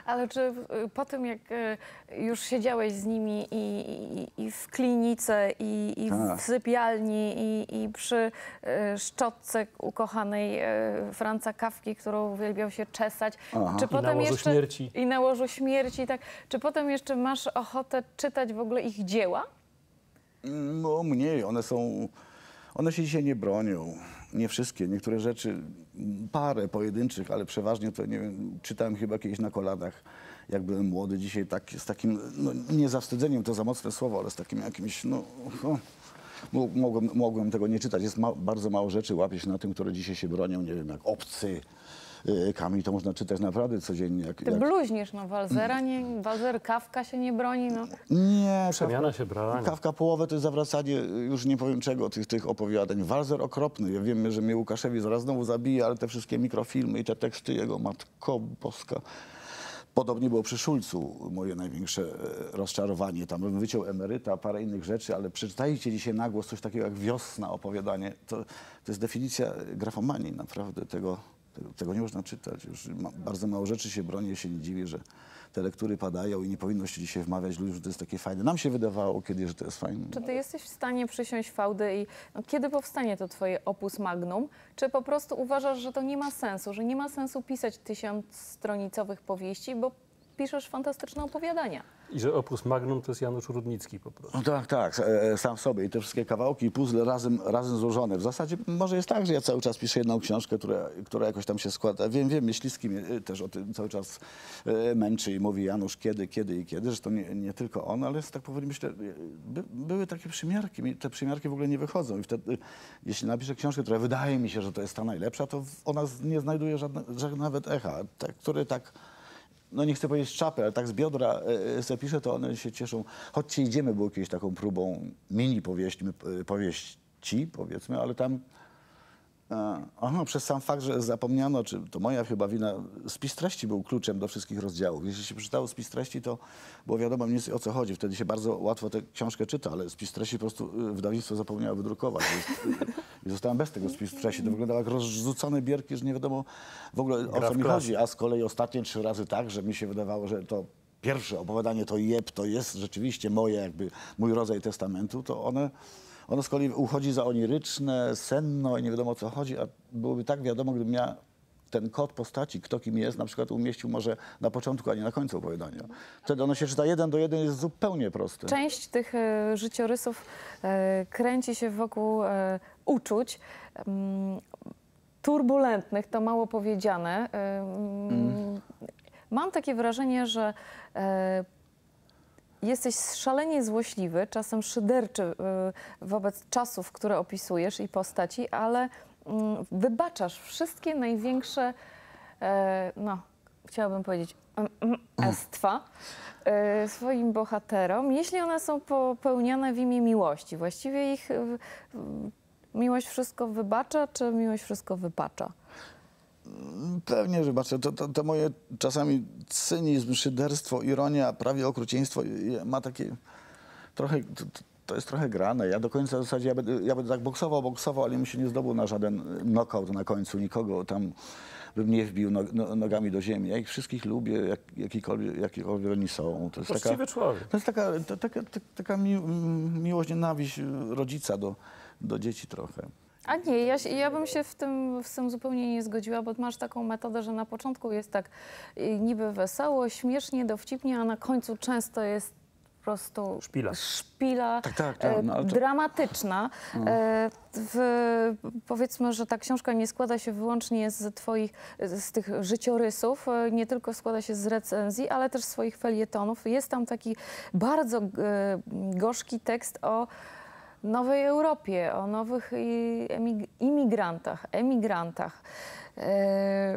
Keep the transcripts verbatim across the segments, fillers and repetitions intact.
Ale czy y, po tym, jak y, już siedziałeś z nimi i, i, i w klinice, i, i Tak. w sypialni, i, i przy y, szczotce ukochanej y, Franza Kafki, którą uwielbiał się czesać, Aha. czy I potem na łożu jeszcze śmierci. i na łożu śmierci, tak, czy potem jeszcze masz ochotę czytać w ogóle ich dzieła? No mniej, one są, one się dzisiaj nie bronią. Nie wszystkie, niektóre rzeczy, parę pojedynczych, ale przeważnie to, nie wiem, czytałem chyba kiedyś na koladach, jak byłem młody, dzisiaj tak, z takim, no nie zawstydzeniem, to za mocne słowo, ale z takim jakimś, no, no mogłem, mogłem tego nie czytać. Jest ma, bardzo mało rzeczy, łapie się na tym, które dzisiaj się bronią, nie wiem, jak Obcy, yy, Kami, to można czytać naprawdę codziennie. Jak, Ty jak... bluźnisz, no Walzera, nie, Walzer, Kafka się nie broni, no. Nie, Przemiana się brała. Kafka połowę to jest zawracanie, już nie powiem czego, tych, tych opowiadań. Walzer okropny. Ja wiem, że mnie Łukaszewicz zaraz znowu zabije, ale te wszystkie mikrofilmy i te teksty jego, Matko Boska. Podobnie było przy Szulcu, moje największe e, rozczarowanie. Tam bym wyciął Emeryta, parę innych rzeczy, ale przeczytajcie dzisiaj na głos coś takiego jak Wiosna, opowiadanie. To, to jest definicja grafomanii, naprawdę. Tego, tego, tego nie można czytać. Już ma, bardzo mało rzeczy się broni, ja się nie dziwię, że te lektury padają i nie powinno się dzisiaj wmawiać ludziom, że to jest takie fajne. Nam się wydawało kiedyś, że to jest fajne. Czy ty jesteś w stanie przysiąść fałdy i no, kiedy powstanie to twoje opus magnum? Czy po prostu uważasz, że to nie ma sensu, że nie ma sensu pisać tysiącstronicowych powieści, bo piszesz fantastyczne opowiadania? I że opus magnum to jest Janusz Rudnicki po prostu. No tak, tak, e, sam w sobie i te wszystkie kawałki i puzzle razem, razem złożone. W zasadzie może jest tak, że ja cały czas piszę jedną książkę, która, która jakoś tam się składa. Wiem, wiem, Myśliwski mnie e, też o tym cały czas e, męczy i mówi Janusz kiedy, kiedy i kiedy, że to nie, nie tylko on, ale tak powoli myślę, by, były takie przymiarki, mi te przymiarki w ogóle nie wychodzą i wtedy, jeśli napiszę książkę, która wydaje mi się, że to jest ta najlepsza, to ona nie znajduje żadne, żadne nawet echa, te, które tak... No nie chcę powiedzieć z czapy, ale tak z biodra e, se piszę, to one się cieszą. Chodźcie idziemy, było kiedyś taką próbą mini powieści, e, powieści powiedzmy, ale tam e, aha, przez sam fakt, że zapomniano, czy to moja chyba wina, spis treści był kluczem do wszystkich rozdziałów. Jeśli się przeczytało spis treści, to było wiadomo mniej więcej o co chodzi. Wtedy się bardzo łatwo tę książkę czyta, ale spis treści po prostu e, wydawnictwo zapomniało wydrukować. I zostałem bez tego spisu treści. To wyglądało jak rozrzucone bierki, że nie wiadomo w ogóle o co mi chodzi. A z kolei ostatnie trzy razy tak, że mi się wydawało, że to pierwsze opowiadanie to jeb, to jest rzeczywiście moje, jakby mój rodzaj testamentu, to one, ono z kolei uchodzi za oniryczne, senno i nie wiadomo o co chodzi, a byłoby tak wiadomo, gdybym ja ten kod postaci, kto kim jest, na przykład umieścił może na początku, a nie na końcu opowiadania. Wtedy ono się czyta jeden do jeden, jest zupełnie proste. Część tych e, życiorysów e, kręci się wokół e, uczuć mm, turbulentnych, to mało powiedziane. E, mm. Mam takie wrażenie, że e, jesteś szalenie złośliwy, czasem szyderczy e, wobec czasów, które opisujesz i postaci, ale mm, wybaczasz wszystkie największe, e, no, chciałabym powiedzieć, estwa e, swoim bohaterom, jeśli one są popełniane w imię miłości. Właściwie ich e, miłość wszystko wybacza, czy miłość wszystko wypacza? Pewnie, że baczę, to, to, to moje czasami cynizm, szyderstwo, ironia, prawie okrucieństwo ma takie trochę, to, to jest trochę grane. Ja do końca w zasadzie, ja będę, ja będę tak boksował, boksował, ale mi się nie zdobył na żaden knockout na końcu, nikogo tam bym nie wbił no, no, nogami do ziemi. Ja ich wszystkich lubię, jak, jakikolwiek, jakikolwiek oni są. To jest Właściwy taka, człowiek. To jest taka, to, taka, taka mi, miłość, nienawiść rodzica do, do dzieci trochę. A nie, ja, ja bym się w tym, w tym zupełnie nie zgodziła, bo masz taką metodę, że na początku jest tak y, niby wesoło, śmiesznie, dowcipnie, a na końcu często jest po prostu Szpila. szpila Tak, tak, tak, e, no, ale to- dramatyczna. E, w, powiedzmy, że ta książka nie składa się wyłącznie z twoich, z tych życiorysów, e, nie tylko składa się z recenzji, ale też swoich felietonów. Jest tam taki bardzo e, gorzki tekst o nowej Europie, o nowych emig imigrantach, emigrantach. E,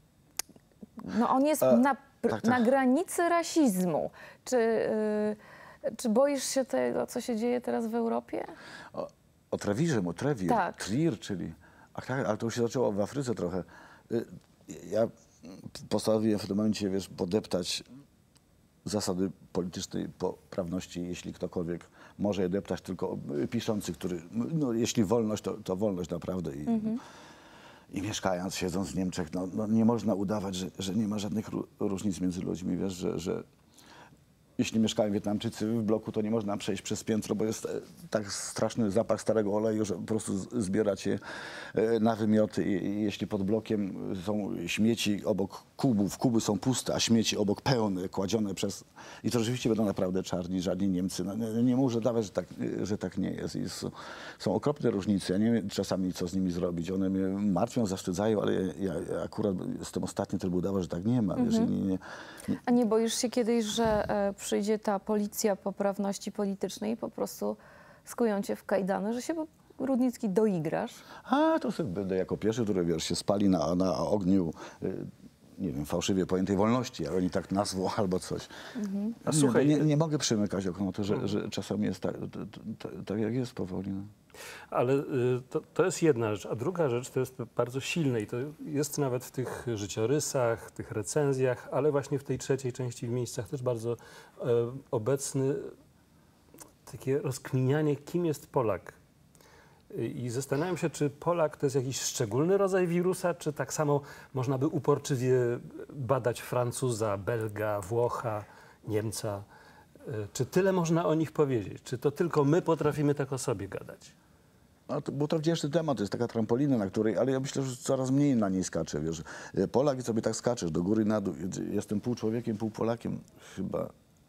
no on jest E, na, tak, tak. na granicy rasizmu. Czy, e, czy boisz się tego, co się dzieje teraz w Europie? O, o Trewirze, o Trewir, Tak. Trier, czyli... Ach, tak, ale to już się zaczęło w Afryce trochę. Y, Ja postanowiłem w tym momencie, wiesz, podeptać zasady politycznej poprawności, jeśli ktokolwiek może je deptać, tylko piszący, który, no, jeśli wolność, to, to wolność naprawdę. I, Mhm. i mieszkając, siedząc w Niemczech, no, no nie można udawać, że, że nie ma żadnych ró- różnic między ludźmi, wiesz, że, że jeśli mieszkają Wietnamczycy w bloku, to nie można przejść przez piętro, bo jest e, tak straszny zapach starego oleju, że po prostu z- zbieracie e, na wymioty. I, i jeśli pod blokiem są śmieci obok kubów, kuby są puste, a śmieci obok pełne, kładzione przez... I to rzeczywiście będą naprawdę czarni, żadni Niemcy. No, nie, nie może dawać, że tak, że tak nie jest. I są, są okropne różnice. Ja nie wiem czasami, co z nimi zrobić. One mnie martwią, zawstydzają, ale ja, ja, ja akurat jestem ostatni, który udawał, że tak nie ma. Wiesz, i nie, nie, A nie boisz się kiedyś, że e, przyjdzie ta policja poprawności politycznej i po prostu skują cię w kajdany, że się po- Rudnicki doigrasz? A, to sobie będę jako pierwszy, który wiesz, się spali na, na ogniu, y, nie wiem, fałszywie pojętej wolności, jak oni tak nazwą albo coś. A Nie, słuchaj, nie, nie mogę przymykać okno, to, że, że czasami jest tak, to, to, to, tak jak jest powoli. No. ale y, to, to jest jedna rzecz, a druga rzecz to jest bardzo silne i to jest nawet w tych życiorysach, tych recenzjach, ale właśnie w tej trzeciej części w miejscach też bardzo e, obecny takie rozkminianie, kim jest Polak. Y, I zastanawiam się, czy Polak to jest jakiś szczególny rodzaj wirusa, czy tak samo można by uporczywie badać Francuza, Belga, Włocha, Niemca. Y, Czy tyle można o nich powiedzieć? Czy to tylko my potrafimy tak o sobie gadać? A to, bo to wdzięczny temat, to jest taka trampolina, na której, ale ja myślę, że coraz mniej na niej skacze, wiesz. Polak i sobie tak skaczesz do góry, na dół. Jestem pół człowiekiem, pół Polakiem, chyba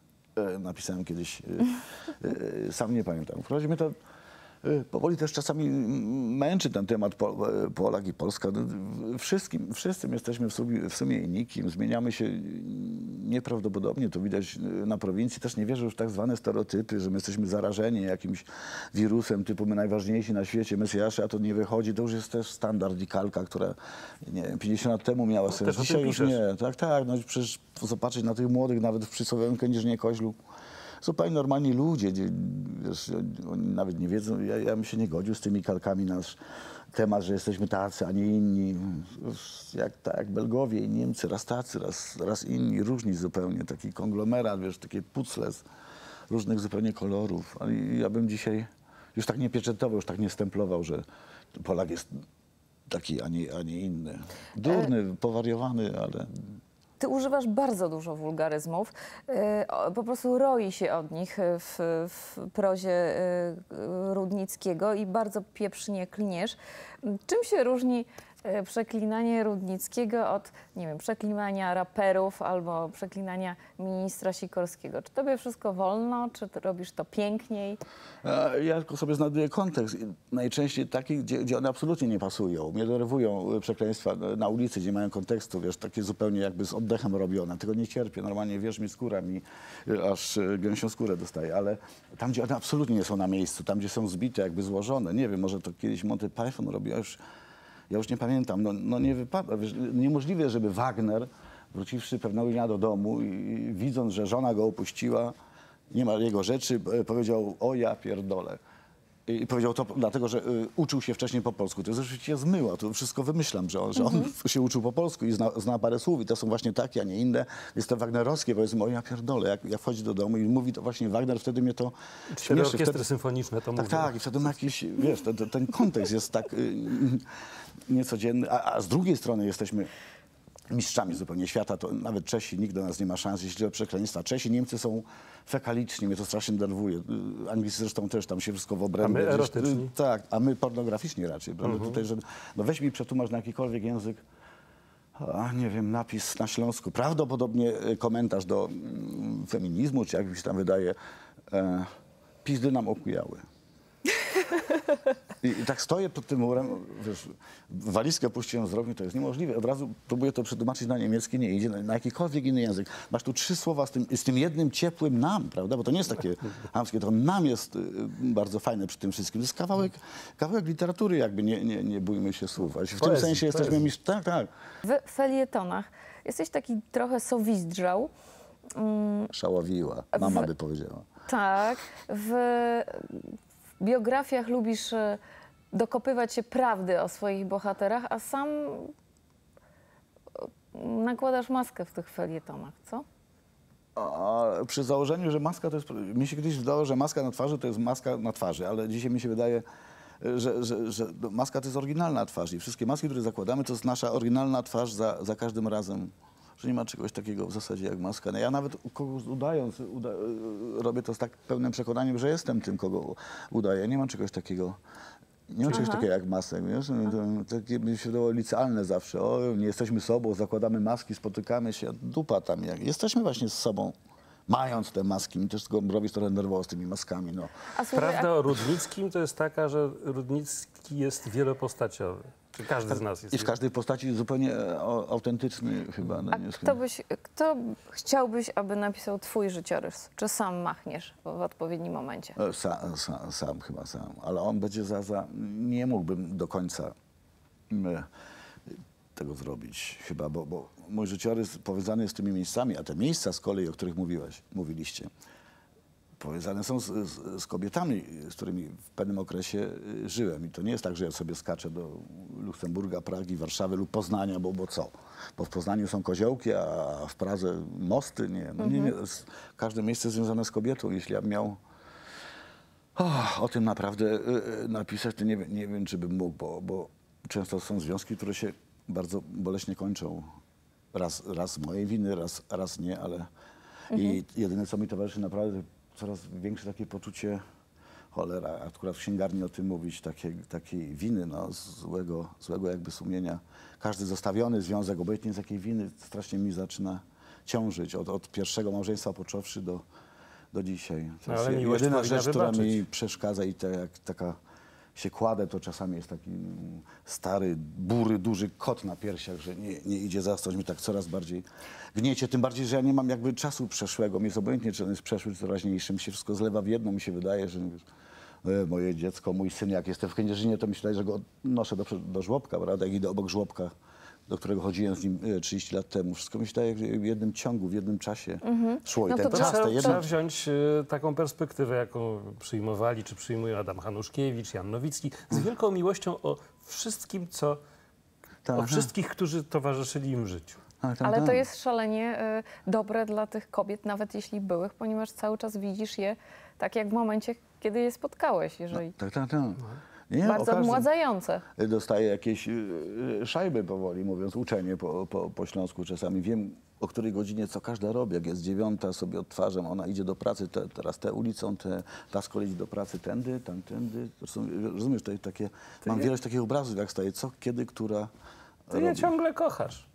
e, napisałem kiedyś, e, e, sam nie pamiętam. W razie mnie to e, powoli też czasami m- męczy ten temat po, e, Polak i Polska. No, Wszystkim, wszyscy jesteśmy w sumie, w sumie nikim, zmieniamy się nieprawdopodobnie, to widać na prowincji. Też nie wierzę już w tak zwane stereotypy, że my jesteśmy zarażeni jakimś wirusem typu my najważniejsi na świecie, Mesjasze, a to nie wychodzi. To już jest też standard i kalka, która nie wiem, pięćdziesiąt lat temu miała sens. też o tym Dzisiaj już piszesz. nie. Tak, tak. No przecież zobaczyć na tych młodych, nawet w przysłowiowym Kędzierzynie Koźlu, zupełnie normalni ludzie, gdzie, wiesz, oni nawet nie wiedzą, ja, ja bym się nie godził z tymi kalkami nasz temat, że jesteśmy tacy, a nie inni. Jak, tak, jak Belgowie i Niemcy, raz tacy, raz, raz inni, różni zupełnie, taki konglomerat, wiesz, takie pucle z różnych zupełnie kolorów. Ale ja bym dzisiaj już tak nie pieczętował, już tak nie stemplował, że Polak jest taki, a nie, a nie inny. Durny, powariowany, ale... Ty używasz bardzo dużo wulgaryzmów, e, o- po prostu roi się od nich e, w, w prozie e, Rudnickiego i bardzo pieprznie klniesz. Czym się różni e, przeklinanie Rudnickiego od, nie wiem, przeklinania raperów albo przeklinania ministra Sikorskiego? Czy tobie wszystko wolno, czy ty robisz to piękniej? A Ja tylko sobie znajduję kontekst. I najczęściej taki, gdzie, gdzie one absolutnie nie pasują. Mnie denerwują y, przekleństwa na ulicy, gdzie mają kontekstu, wiesz, takie zupełnie jakby z oddechem robione. Tego nie cierpię. Normalnie, wiesz, mi skóra mi y, aż y, gęsią skórę dostaje. Ale tam, gdzie one absolutnie nie są na miejscu, tam, gdzie są zbite, jakby złożone. Nie wiem, może to kiedyś Monty Python robił, ja już, ja już nie pamiętam. No, no nie wypada. Wiesz, niemożliwe, żeby Wagner, wróciwszy pewnego dnia do domu i, i widząc, że żona go opuściła, nie ma jego rzeczy, e, powiedział: o ja pierdolę. I i powiedział to dlatego, że y, uczył się wcześniej po polsku. To jest oczywiście zmyła, to wszystko wymyślam, że on, że on się uczył po polsku i zna, zna parę słów i to są właśnie takie, a nie inne. Jest to wagnerowskie, powiedzmy: o ja pierdolę. Jak, jak wchodzi do domu i mówi to właśnie Wagner, wtedy mnie to Cztery śmieszy. orkiestry Wtedy, symfoniczne to tak, mówią. tak. I wtedy ma jakiś, wiesz, ten, ten- ten kontekst jest tak y, niecodzienny. A, a z drugiej strony jesteśmy mistrzami zupełnie świata, to nawet Czesi, nikt do nas nie ma szans, jeśli chodzi o przekleństwa. Czesi, Niemcy są fekaliczni, mnie to strasznie denerwuje. Y, Anglicy zresztą też, tam się wszystko w obrębie. A my gdzieś- erotyczni? y, Tak, a my pornograficzni raczej, prawda? Tutaj, że, no weź mi przetłumacz na jakikolwiek język, a, nie wiem, napis na śląsku. Prawdopodobnie y, komentarz do mm, feminizmu, czy jak mi się tam wydaje, e, pizdy nam okujały. I, I tak stoję pod tym murem, wiesz, walizkę puściłem z rogu, to jest niemożliwe. Od razu próbuję to przetłumaczyć na niemiecki, nie idzie, na, na jakikolwiek inny język. Masz tu trzy słowa z tym, z tym jednym ciepłym nam, prawda? Bo to nie jest takie chamskie, to nam jest y, bardzo fajne przy tym wszystkim. To jest kawałek, kawałek literatury, jakby, nie, nie, nie bójmy się słów. Ale w tym Poezji, sensie jesteśmy poezji. mistrz... Tak, tak. W felietonach jesteś taki trochę sowizdrzał. Szaławiła, mama W- by powiedziała. Tak. W, w biografiach lubisz e, dokopywać się prawdy o swoich bohaterach, a sam e, nakładasz maskę w tych felietonach, co? A przy założeniu, że maska to jest... Mi się kiedyś wydało, że maska na twarzy to jest maska na twarzy, ale dzisiaj mi się wydaje, że, że, że no, maska to jest oryginalna twarz i wszystkie maski, które zakładamy, to jest nasza oryginalna twarz za, za każdym razem. Że nie ma czegoś takiego w zasadzie jak maska. No ja nawet kogoś udając, uda, robię to z tak pełnym przekonaniem, że jestem tym, kogo udaję. Nie ma czegoś takiego. Nie ma czegoś Aha. takiego jak masek, wiesz? To takie mi się wydawało licealne zawsze. O, nie jesteśmy sobą, zakładamy maski, spotykamy się. Dupa tam jak. Jesteśmy właśnie z sobą, mając te maski. Mi też tylko robić trochę nerwowo z tymi maskami. No. A słuchaj, Prawda o Rudnickim to jest taka, że Rudnicki jest wielopostaciowy. Czy każdy z nas jest. I w każdej postaci zupełnie e, o- autentyczny chyba. No, a nie kto, byś, kto chciałbyś, aby napisał twój życiorys? Czy sam machniesz w, w odpowiednim momencie? E, Sa, sa, sam chyba sam, ale on będzie za, za... Nie mógłbym do końca mm, tego zrobić chyba, bo, bo mój życiorys powiązany jest z tymi miejscami, a te miejsca z kolei, o których mówiłeś, mówiliście, powiązane są z, z, z kobietami, z którymi w pewnym okresie y, żyłem. I to nie jest tak, że ja sobie skaczę do Luksemburga, Pragi, Warszawy lub Poznania, bo, bo co? Bo w Poznaniu są koziołki, a w Pradze mosty. Nie, no nie, nie. Z- Każde miejsce związane z kobietą. Jeśli ja bym miał o, o tym naprawdę y, y, napisać, to nie, wiem- nie wiem, czy bym mógł, bo, bo często są związki, które się bardzo boleśnie kończą. Raz, raz z mojej winy, raz, raz nie, ale i jedyne, co mi towarzyszy, naprawdę coraz większe takie poczucie, cholera, akurat w księgarni o tym mówić, takie, takiej winy, no, złego, złego jakby sumienia. Każdy zostawiony związek, obojętnie z jakiej winy, strasznie mi zaczyna ciążyć. Od, od pierwszego małżeństwa począwszy do, do dzisiaj. To No, ale jest miłość jedyna powinna rzecz, która wybaczyć. mi przeszkadza i te, jak taka się kładę, to czasami jest taki mm, stary, bury, duży kot na piersiach, że nie, nie idzie zasnąć. Mi tak coraz bardziej gniecie, tym bardziej, że ja nie mam jakby czasu przeszłego. Mi jest obojętnie, czy on jest przeszły, czy teraźniejszy. Mi się wszystko zlewa w jedno. Mi się wydaje, że wiesz, e, moje dziecko, mój syn, jak jestem w Kędzierzynie, to myślę, że go noszę do, do żłobka, prawda? Jak idę obok żłobka, do którego chodziłem z nim e, trzydzieści lat temu. Wszystko mi się wydaje, że w jednym ciągu, w jednym czasie szło. I No ten to To czas, trzeba, te trzeba jedno... wziąć e, taką perspektywę, jaką przyjmowali, czy przyjmują Adam Hanuszkiewicz, Jan Nowicki, z wielką miłością o wszystkim, co, Tak, o wszystkich, którzy towarzyszyli im w życiu. tak, tak, Ale to tak. jest szalenie y, dobre dla tych kobiet, nawet jeśli byłych, ponieważ cały czas widzisz je tak jak w momencie, kiedy je spotkałeś. Jeżeli Tak, tak, tak. Nie, o bardzo każdym- obmładzające. Dostaję jakieś y, y, szajby powoli, mówiąc uczenie po, po, po śląsku czasami. Wiem, o której godzinie co każda robi. Jak jest dziewiąta, sobie odtwarzam, ona idzie do pracy, te, teraz tę ulicą, te, ta z kolei idzie do pracy tędy, tamtędy. To są, rozumiesz, to takie, mam je- wielość takich obrazów, jak staje, co, kiedy, która Ty je robi. ciągle kochasz.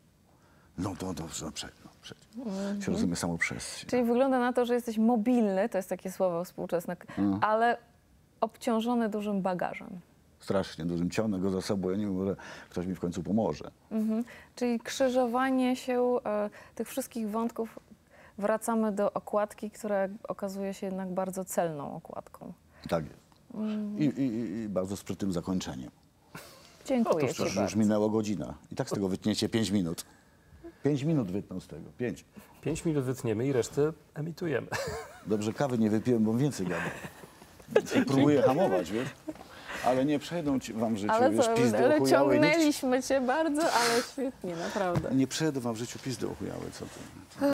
No to dobrze, no przed, no przed. Się rozumie samo przez się. Czyli wygląda na to, że jesteś mobilny, to jest takie słowo współczesne, ale obciążony dużym bagażem. Strasznie dużym, ciągnę go za sobą, ja nie wiem, może ktoś mi w końcu pomoże. Mhm. Czyli krzyżowanie się e, tych wszystkich wątków, wracamy do okładki, która okazuje się jednak bardzo celną okładką. Tak jest. I, i, i- i bardzo sprytnym zakończeniem. Dziękuję Otóż ci to Już, bardzo. już minęło godzina. I tak z tego wytniecie pięć minut. Pięć minut wytną z tego. Pięć. Pięć minut wytniemy i resztę emitujemy. Dobrze, kawy nie wypiłem, bo więcej gadam. I próbuję hamować, wiesz? Ale nie przejdą ci wam w życiu, Ale wiesz, co, pizdy ale ochujałe. Nikt, ciągnęliśmy cię bardzo, ale świetnie, naprawdę. nie przejdą wam w życiu pizdy ochujałe, co ty.